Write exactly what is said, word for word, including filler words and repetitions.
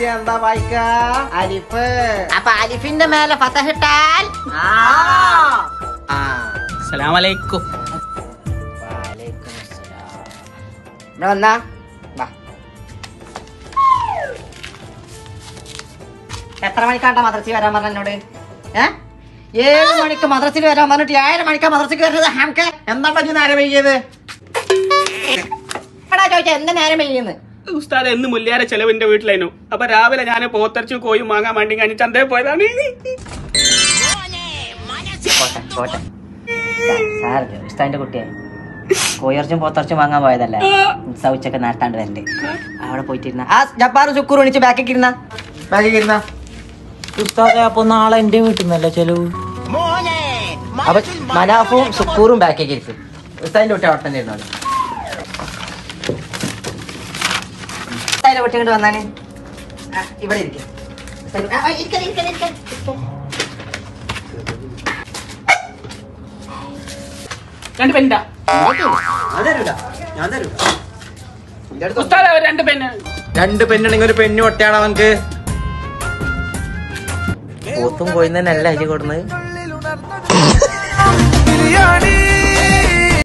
എഴുതി എന്താ വായിക്ക? അലിഫ്. അപ്പൊ അലിഫിന്റെ മേലെ ഫതഹ് ഇട്ടാൽ അസ്സലാമു അലൈക്കും. വഅലൈക്കും അസ്സലാം. ഇവിടെ വന്നാ വാ. എത്ര മണിക്കാണ്ടാ മദ്രസയിൽ വരാൻ പറഞ്ഞ എന്നോട്? ഏ ഏഴ് മണിക്ക് മദ്രസയിൽ വരാൻ പറഞ്ഞിട്ട് ഏഴര മണിക്കാ മദ്രസയ്ക്ക് വരുന്നത്. ഹാംക്കെ എന്താ പറ്റി നേരം വൈകിയത്? എടാ ചോദിച്ചാ എന്താ നേരം വൈകിയെന്ന്? ഉസ്താദ് എന്ന് മുല്യാരെ ചെലവിന്റെ വീട്ടിലായിരുന്നു. അപ്പൊ രാവിലെ ഞാൻ പോത്തർച്ചും കോയും വാങ്ങാൻ വേണ്ടി കഴിഞ്ഞ് ചന്തയിൽ പോയതാണ്. ഉസ്താദിന്റെ കുട്ടിയെ കോയർച്ചും പോത്തർച്ചും വാങ്ങാൻ പോയതല്ലേ? ഉച്ചക്ക് നേരത്താണ്ട് വരണ്ട്. അവിടെ പോയിട്ടിരുന്ന ആ ജബ്ബാറും സുക്കൂറും എണിച്ച് ബാക്കിൽ ഇരുന്ന ബാക്കിൽ ഇരുന്ന ഉസ്താദെ അപ്പൊ നാളെ എന്റെ വീട്ടിൽ നിന്നല്ല ചെലവ്. അപ്പൊ മനാഫും സുക്കൂറും ബാക്കിലേക്ക് ഇരിക്കും. ഉസ്താദിന്റെ കുട്ടി അവിടെ തന്നെ ഇരുന്നോളൂ. ഉസ്താദിന്റെ കുട്ടി ഇങ്ങോട്ട് വന്നാണ്. ഇവിടെ ഇരിക്കും. രണ്ട് പെന്നാ ഉസ്താദ് രണ്ട് പെണ്ണ്. രണ്ട് പെണ്ണുണ്ടെങ്കിൽ ഒരു പെണ്ണ് ഒട്ടയാണ് അവൻക്ക്. പോത്തും കോയിന്ന് തന്നെയല്ല അരി കൊടുന്നത്.